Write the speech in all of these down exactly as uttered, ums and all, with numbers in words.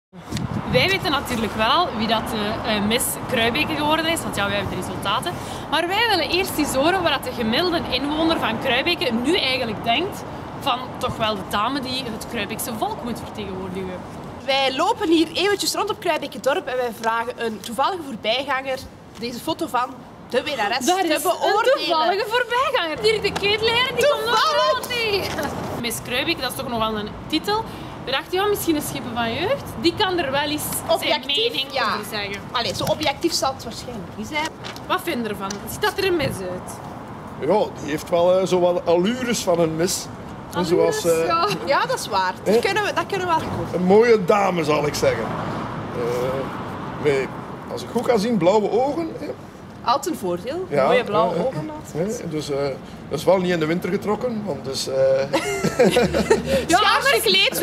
Wij weten natuurlijk wel al wie dat de uh, Miss Kruibeke geworden is, want ja, wij hebben de resultaten. Maar wij willen eerst eens horen wat de gemiddelde inwoner van Kruibeke nu eigenlijk denkt van toch wel de dame die het Kruibekse volk moet vertegenwoordigen. Wij lopen hier eventjes rond op Kruibeke dorp en wij vragen een toevallige voorbijganger deze foto van de winnares Daar te is beoordelen. een toevallige voorbijganger. Dirk de Keetleren, die komt nog wel tegen. Miss Kruibeke, dat is toch nog wel een titel. We dachten, ja, misschien een schipper van jeugd. Die kan er wel eens zijn mening ja. over zeggen. Allee, zo objectief zal het waarschijnlijk niet zijn. Wat vind je ervan? Ziet dat er een mis uit? Ja, die heeft wel uh, zo wat allures van een mis. Allures, Zoals, uh, ja. Ja, dat is waar. Dat kunnen we, dat kunnen we wel goed. Een mooie dame, zal ik zeggen. Uh, met, als ik goed kan zien, blauwe ogen. Hè. Altijd een voordeel. Ja, Mooie blauwe uh, ogen. Uh, dus uh, dat is wel niet in de winter getrokken, want dus... Uh... ja, anders gekleed.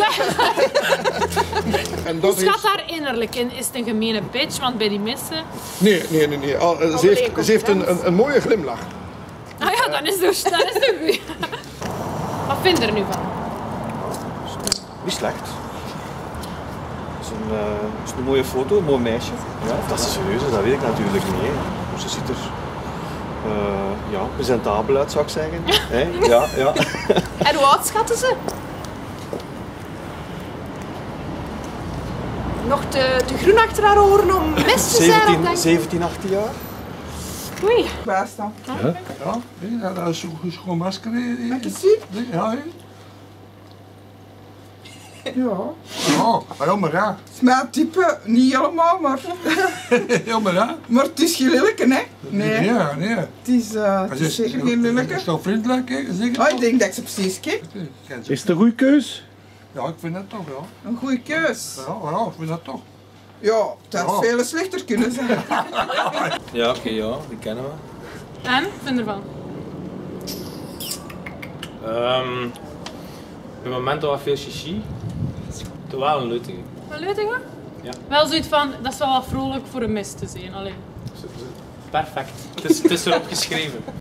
En dat Hoe schat haar innerlijk in? Is het een gemene bitch? Want bij die missen... Nee, nee, nee. nee. Al, uh, ze heeft, ze heeft een, een, een mooie glimlach. Ah ja, dan is het dan is het goed. Wat vind je er nu van? Niet slecht. Het is een, uh, is een mooie foto, een mooi meisje. Ja, dat ze serieus is, dat weet ik natuurlijk niet. Hè. Maar ze ziet er uh, ja, presentabel uit, zou ik zeggen. Hè? Ja, ja. En hoe oud schatten ze? Nog te, te groen achter haar oren om mis te zijn? zeventien, zeventien, achttien jaar. Oei. Waar staan? Ja, ja, dat is een schoon masker. Mag je zien? Ja, ja. Ja. Oh, helemaal raar. Het is mijn type, niet helemaal, maar... Helemaal raar. Maar het is geen lilleke, hè? Nee. Ja, nee. Het is, uh, het is zeker geen lilleke. Is toch vriendelijk, hè? Zeker Oh, toch? ik denk dat ik ze precies ken. Is het een goede keus? Ja, ik vind dat toch, ja. Een goede keus. Ja, ja, ik vind dat toch. Ja, het had Ja. veel slechter kunnen zijn. Ja, oké, okay, ja, die kennen we. En? Wat vind je ervan? Um, op het moment dat we veel chichi, toch wel een leutige. Wel leuk, hè? Ja. Wel zoiets van, dat is wel wat vrolijk voor een mis te zijn. Allee. Perfect. Het is, het is erop geschreven.